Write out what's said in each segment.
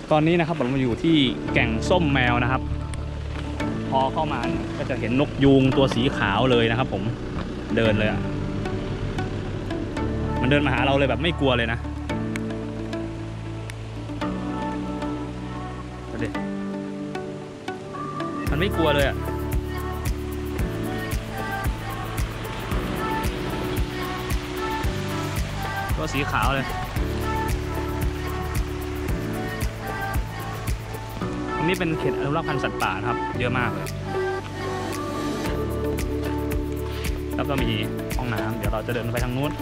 ตอนนี้นะครับผมมาอยู่ที่แก่งส้มแมวนะครับพอเข้ามาก็จะเห็นนกยูงตัวสีขาวเลยนะครับผมเดินเลยอ่ะมันเดินมาหาเราเลยแบบไม่กลัวเลยนะดูดิมันไม่กลัวเลยอ่ะตัวสีขาวเลยตรงนี้เป็นเขตอนุรักษ์พันธุ์สัตว์ป่าครับเยอะมากเลยแล้วก็มีห้องน้ำเดี๋ยวเราจะเดินไปทางนู้น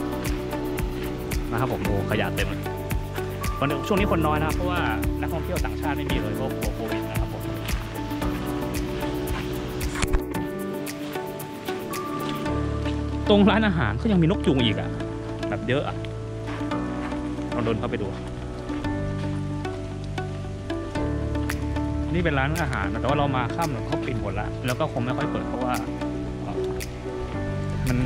นะครับผมโอ้ขยะเต็มเลยช่วงนี้คนน้อยนะเพราะว่านักท่องเที่ยวต่างชาติไม่มีเลยเพราะโควิดนะครับผมตรงร้านอาหารก็ยังมีนกยูงอีกอ่ะแบบเยอะอ่ะลองเดินเข้าไปดูนี่เป็นร้านอาหารแต่ว่าเรามาค่ำเขาปิดหมดแล้วแล้วก็คงไม่ค่อยเปิดเพราะว่ามัน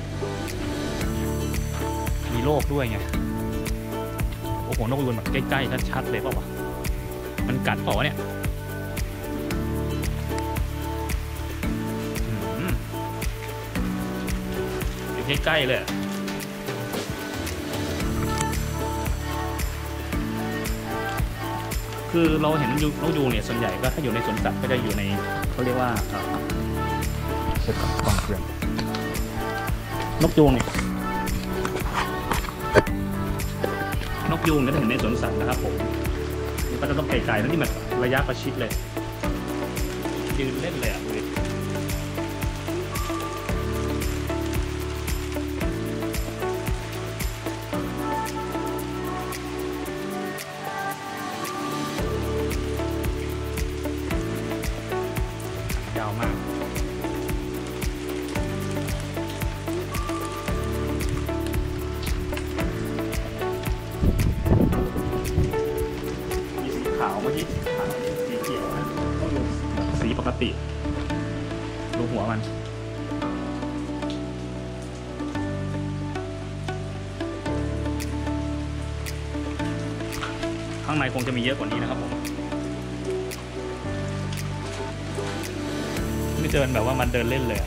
มีโรคด้วยไงโอ้โหนกยูงแบบใกล้ๆชัดๆเลยเปล่าวะมันกัดเปล่าวะเนี่ยอยู่ใกล้ๆเลยคือเราเห็นนกยูงเนี่ยส่วนใหญ่ก็ถ้าอยู่ในสวนสัตว์ก็จะอยู่ในเขาเรียกว่าเก็บกองเกลื่อนนกยูงเนี่ยนกยูงเนี่ยถ้าเห็นในสวนสัตว์นะครับผมมันก็จะต้องไกลๆแล้วนี่มันระยะประชิดเลยยืนเล่นเลยอ่ะดูดิยาวมากขาวเมื่อกี้ขาวสีเขียวนะต้องดูสีปกติดูหัวมันข้างในคงจะมีเยอะกว่านี้นะครับผมไม่เดินแบบว่ามันเดินเล่นเลย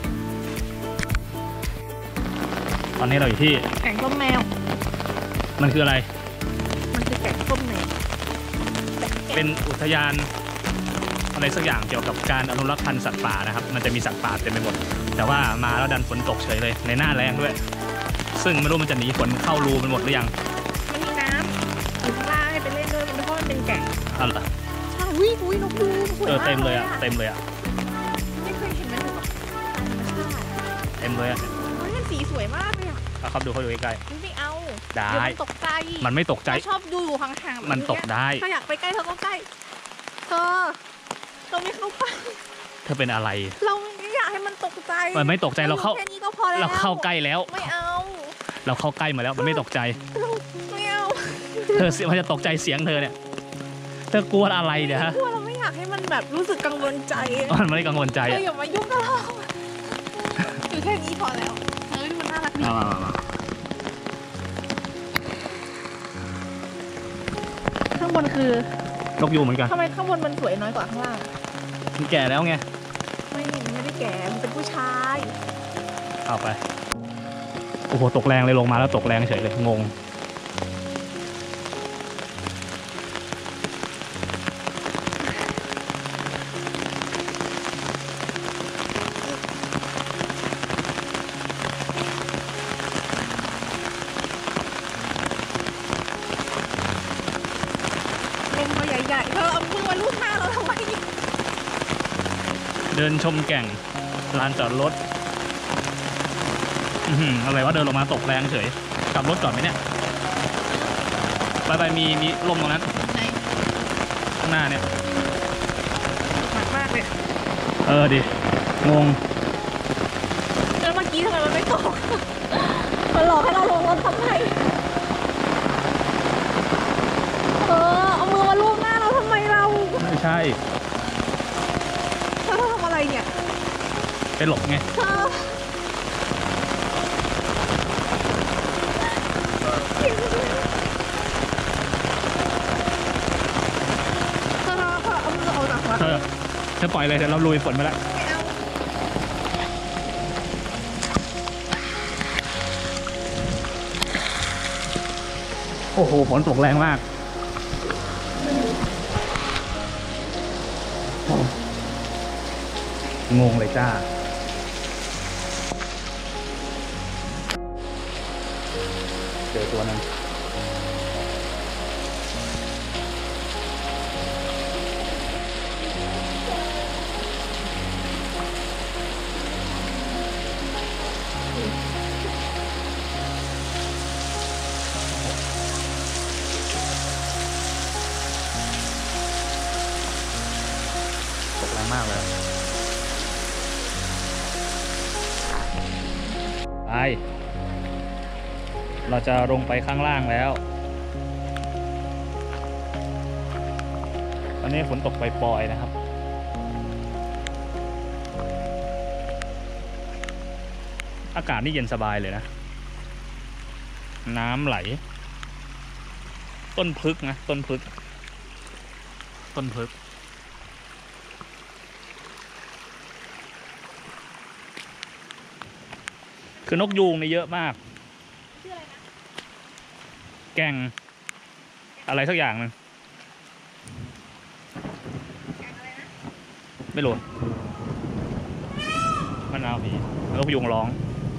ตอนนี้เราอยู่ที่แก่งส้มแมวมันคืออะไรมันคือแก่งส้มแมวเป็นอุทยานอะไรสักอย่างเกี่ยวกับการอนุรักษ์พันธุ์สัตว์ป่านะครับมันจะมีสัตว์ป่าเต็มไปหมดแต่ว่ามาแล้วดันฝนตกเฉยเลยในหน้าแรงด้วยซึ่งไม่รู้มันจะหนีฝนเข้ารูมันหมดหรือยังมันมีน้ำอยู่ข้างล่างให้ไปเล่นด้วยมันเพราะมันเป็นแก่งอะไรใช่วิ่งนกยูงเต็มเลยอ่ะเต็มเลยอ่ะไม่เคยเห็นมันแบบเต็มเลยอ่ะมันสีสวยมากเลยอ่ะเขาดูใกล้ๆไม่เอาได้มันตกใจมันไม่ตกใจชอบดูอยู่ห่างๆมันตกได้ถ้าอยากไปใกล้เธอก็ใกล้เธอไม่เข้าไปเธอเป็นอะไรเราไม่อยากให้มันตกใจมันไม่ตกใจเราเข้าแค่นี้ก็พอแล้วเราเข้าใกล้แล้วไม่เอาเราเข้าใกล้มาแล้วมันไม่ตกใจไม่เอาเธอมันจะตกใจเสียงเธอเนี่ยเธอกลัวอะไรเนี่ยฮะกลัวเราไม่อยากให้มันแบบรู้สึกกังวลใจมันไม่ได้กังวลใจเธออย่ามายุ่งกับเราอยู่แค่นี้พอแล้วมันน่ารักดีข้างบนคือนกยูงเหมือนกันทำไมข้างบนมันสวยน้อยกว่าข้างล่างมันแก่แล้วไงไม่ได้แก่มันเป็นผู้ชายเอาไปโอ้โหตกแรงเลยลงมาแล้วตกแรงเฉยเลยงงใหญ่ๆเธอเอามือมาลูบหน้าเราทำไมเดินชมแก่งลานจอดรถอะไรว่าเดินลงมาตกแรงเฉยกลับรถก่อนไหมเนี่ยไปมีลมตรงนั้นข้างหน้าเนี่ยหนักมากเลยดิงงแล้วเมื่อกี้ทำไมมันไม่ตกมันหลอกให้เราลงรถทำไมเอามือมาลูบหน้าเราทำไมเราไม่ใช่เธอทำอะไรเนี่ยไปหลบไงเธอปล่อยเลยเดี๋ยวเราลุยฝนไปแล้วโอ้โหฝนตกแรงมากงงเลยจ้าเจอตัวนึงตกแรงมากเลยไปเราจะลงไปข้างล่างแล้วตอนนี้ฝนตกปล่อยๆนะครับอากาศนี่เย็นสบายเลยนะน้ำไหลต้นพฤกษ์นะต้นพฤกษ์คือนกยูงนี่เยอะมากชื่ออะไรนะแก่งอะไรสักอย่างนึงแก่งอะไรนะไม่รู้มันเอาผีนกยูงร้อง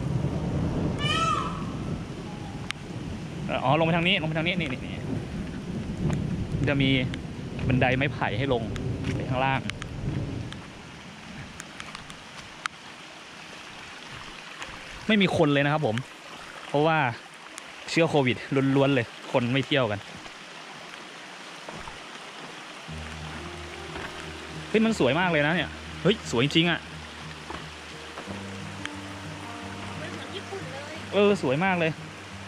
อ๋อลงไปทางนี้นี่จะมีบันไดไม้ไผ่ให้ลงไปข้างล่างไม่มีคนเลยนะครับผมเพราะว่าเชื้อโควิดล้วนๆเลยคนไม่เที่ยวกันเฮ้ยมันสวยมากเลยนะเนี่ยเฮ้ยสวยจริงอ่ะสวยมากเลย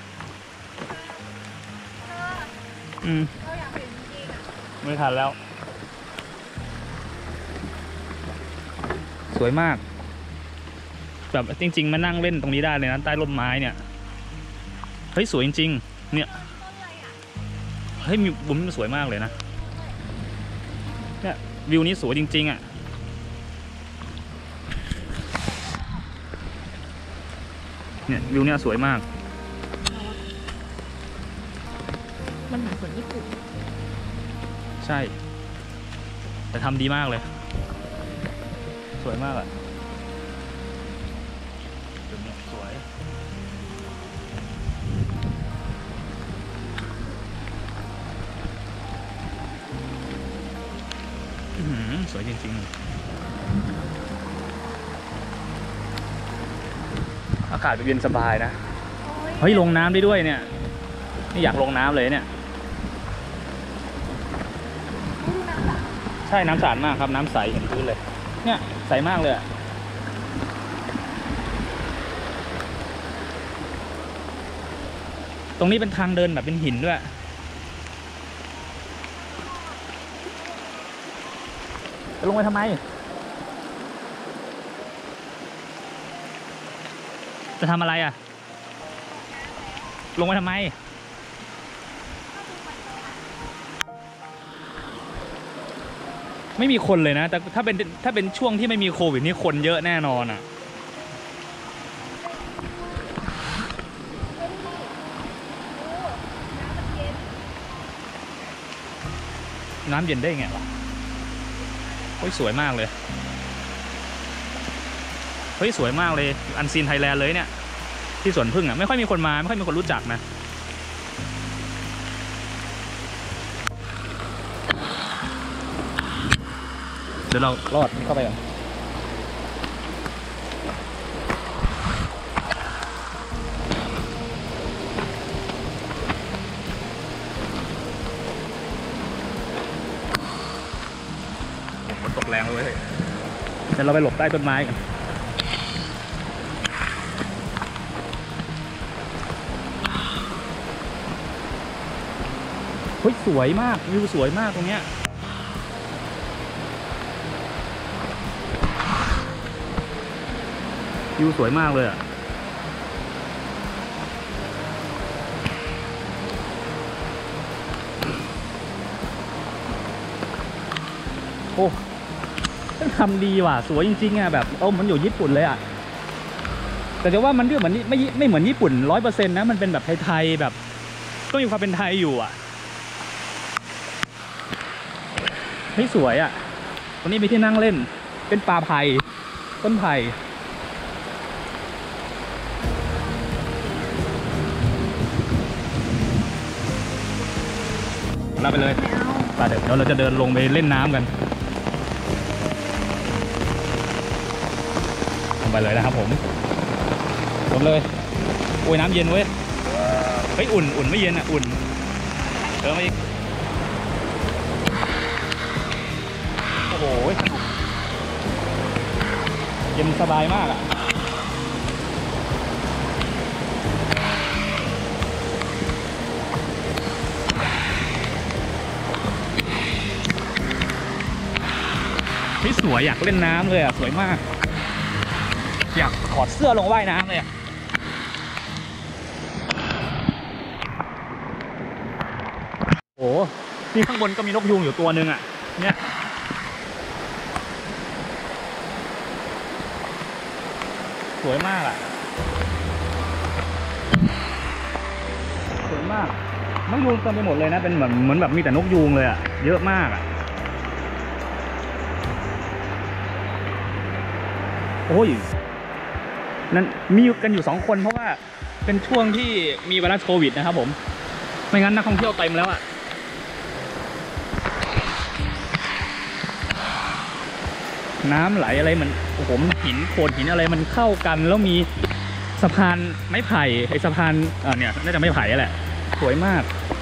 ไม่ทันแล้วสวยมากแบบจริงๆมานั่งเล่นตรงนี้ได้เลยนะใต้ร่มไม้เนี่ยเฮ้ยสวยจริงๆเนี่ยเฮ้ยมีมุมสวยมากเลยนะเนี่ยวิวนี้สวยจริงๆอ่ะเนี่ยวิวเนี่ยสวยมากมันเหมือนฝนญี่ปุ่นใช่แต่ทำดีมากเลยสวยมากอ่ะสวยสวยจริงๆอากาศเย็นสบายนะเฮ้ยลงน้ำได้ด้วยเนี่ยนี่อยากลงน้ำเลยเนี่ยใช่น้ำสะอาดมากครับน้ำใสเห็นพื้นเลยเนี่ยใสมากเลยตรงนี้เป็นทางเดินแบบเป็นหินด้วยจะลงไปทำไมจะทำอะไรอ่ะลงไปทำไมไม่มีคนเลยนะแต่ถ้าเป็นช่วงที่ไม่มีโควิดนี่คนเยอะแน่นอนอ่ะน้ำเย็นได้ไงวะเฮ้ยสวยมากเลยเฮ้ยสวยมากเลยอันซีนไทยแลนด์เลยเนี่ยที่สวนพึ่งอ่ะไม่ค่อยมีคนมาไม่ค่อยมีคนรู้จักนะเดี๋ยวเราลอดเข้าไปก่อนฝนตกแรงเลยเดี๋ยวเราไปหลบใต้ต้นไม้กันเฮ้ยสวยมากวิวสวยมากตรงเนี้ยวิวสวยมากเลยอ่ะโอ้ทำดีว่ะสวยจริงๆอ่ะแบบมันอยู่ญี่ปุ่นเลยอ่ะแต่จะว่ามันก็เหมือนไม่เหมือนญี่ปุ่น100%นะมันเป็นแบบไทยๆแบบก็มีความเป็นไทยอยู่อ่ะเฮ้ยสวยอ่ะตรงนี้มีที่นั่งเล่นเป็นป่าไผ่ต้นไผ่เราไปเลยไปเดี๋ยวเราจะเดินลงไปเล่นน้ำกันไปเลยนะครับผมลงเลยโอ้ยน้ำเย็นเว้ยเฮ้ยอุ่นไม่เย็นอ่ะอุ่นมาอีกโอ้โหเย็นสบายมากอ่ะที่สวยอยากเล่นน้ำเลยอ่ะสวยมากอยากถอดเสื้อลงว่ายน้ำเลยอ่ะโอ้นี่ข้างบนก็มีนกยูงอยู่ตัวหนึ่งอ่ะเนี่ยสวยมากอ่ะสวยมากนกยูงเต็มไปหมดเลยนะเป็นเหมือนแบบมีแต่นกยูงเลยอ่ะเยอะมากอ่ะโอ้ยนั่นมีกันอยู่2 คนเพราะว่าเป็นช่วงที่มีไวรัสโควิดนะครับผมไม่งั้นนักท่องเที่ยวเต็มแล้วอ่ะน้ำไหลอะไรมันโอ้โหหินโขดหินอะไรมันเข้ากันแล้วมีสะพานไม้ไผ่ไอ้สะพานเนี่ยน่าจะไม้ไผ่แหละสวยมาก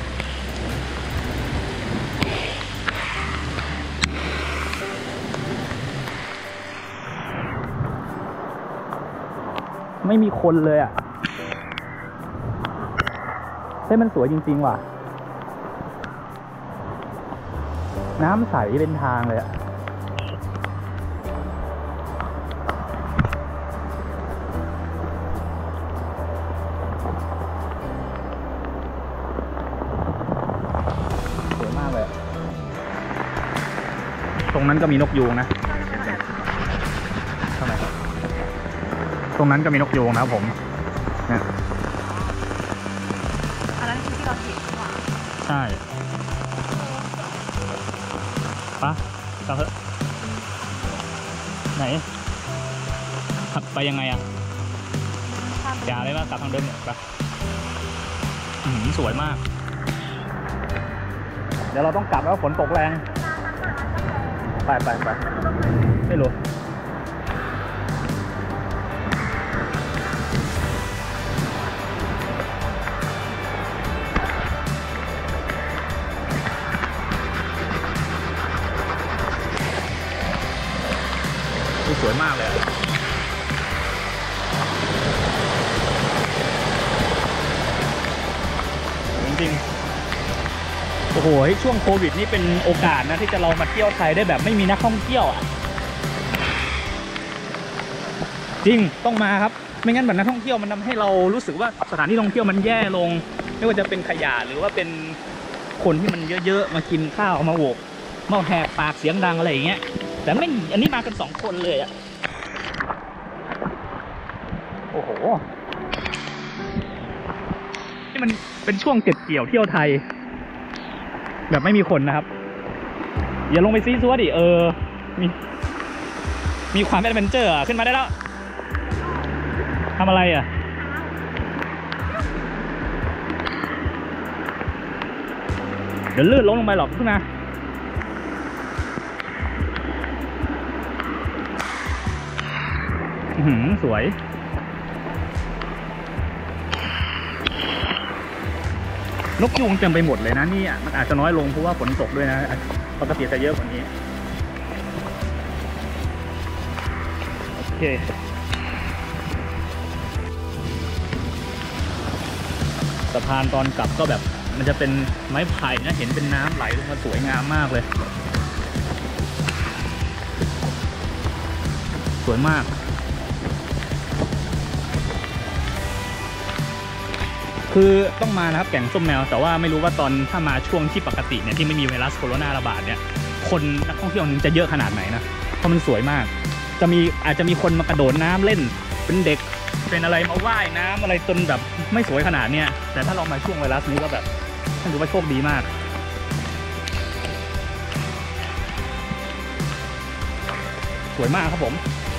ไม่มีคนเลยอ่ะเฮ้ยมันสวยจริงๆว่ะน้ำใสเป็นทางเลยอ่ะสวยมากเลยตรงนั้นก็มีนกยูงนะทำไมครับตรงนั้นก็มีนกยูงนะครับผมเนี่ยอันนั้นคือที่เราเห็นหว่าใช่ปะกลับเถอะไหนขับไปยังไงอ่ะอย่าเลยว่ากลับทางเดิมเนี่ยปะสวยมากเดี๋ยวเราต้องกลับแล้วฝนตกแรงไปไม่รู้สวยมากเลยจริงๆโอ้โหช่วงโควิดนี่เป็นโอกาสนะที่จะเรามาเที่ยวไทยได้แบบไม่มีนักท่องเที่ยวอ่ะจริงต้องมาครับไม่งั้นแบบนักท่องเที่ยวมันทำให้เรารู้สึกว่าสถานที่ท่องเที่ยวมันแย่ลงไม่ว่าจะเป็นขยะหรือว่าเป็นคนที่มันเยอะๆมากินข้าวมาโวกมาแหกปากเสียงดังอะไรอย่างเงี้ยแต่ไม่อันนี้มากัน2 คนเลยอ่ะโอ้โหนี่มันเป็นช่วงเก็บเกี่ยวเที่ยวไทยแบบไม่มีคนนะครับอย่าลงไปซีซัวดิมีความแอดเวนเจอร์ขึ้นมาได้แล้วทำอะไรอ่ะเดี๋ยวลื่นลงไปหรอกขึ้นมาสวยนกยูงเต็มไปหมดเลยนะนี่มันอาจจะน้อยลงเพราะว่าฝนตกด้วยนะปกติจะเยอะกว่านี้โอเคสะพานตอนกลับก็แบบมันจะเป็นไม้ไผ่นะเห็นเป็นน้ำไหลลงมาสวยงามมากเลยสวยมากคือต้องมานะครับแก่งส้มแมวแต่ว่าไม่รู้ว่าถ้ามาช่วงที่ปกติเนี่ยที่ไม่มีไวรัสโคโรนาระบาดเนี่ยคคนนักท่องเที่ยวจะเยอะขนาดไหนนะเพราะมันสวยมากอาจจะมีคนมากระโดดน้ำเล่นเป็นเด็กเป็นอะไรมาว่ายน้ำอะไรจนแบบไม่สวยขนาดเนี้ยแต่ถ้าเรามาช่วงไวรัสนี้ก็แบบท่านถือว่าโชคดีมากสวยมากครับผม